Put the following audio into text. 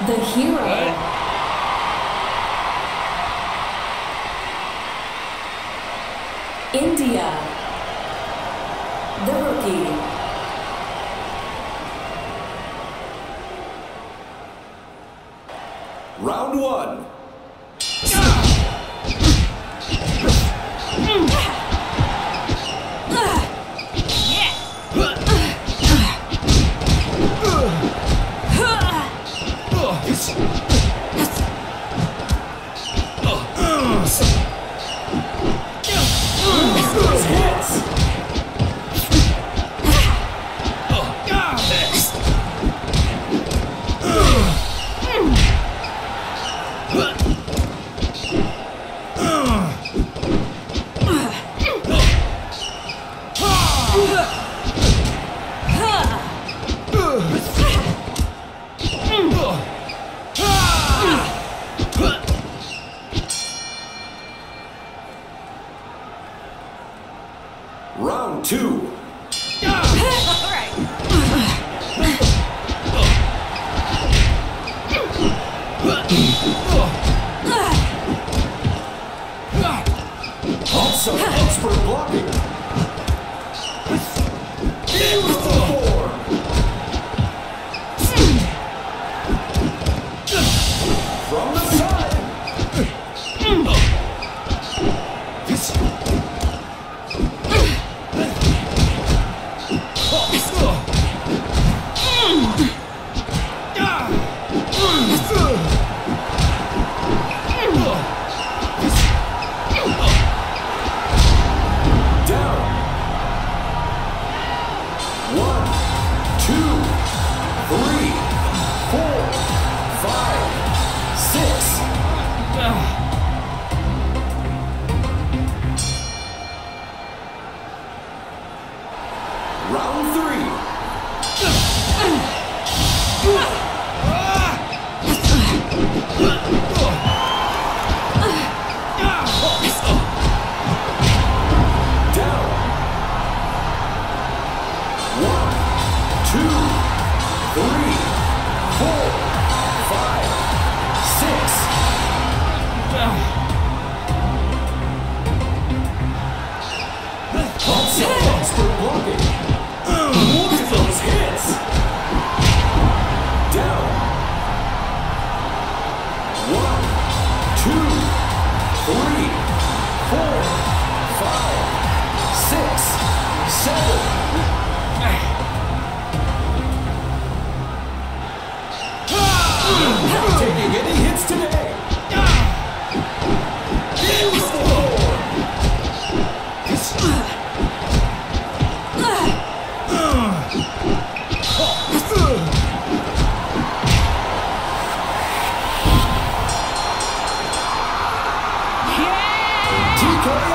The hero. India. The rookie. Round one. Round two. Also expert blocking. Beautiful form. From the side. Round three. Down. 1, 2, 3, 4, 5, 6. Also expert blocking. Look at those hits! Down. 1, 2, 3, 4, 5, 6, 7. Not taking any hits today. Beautiful form. TKO!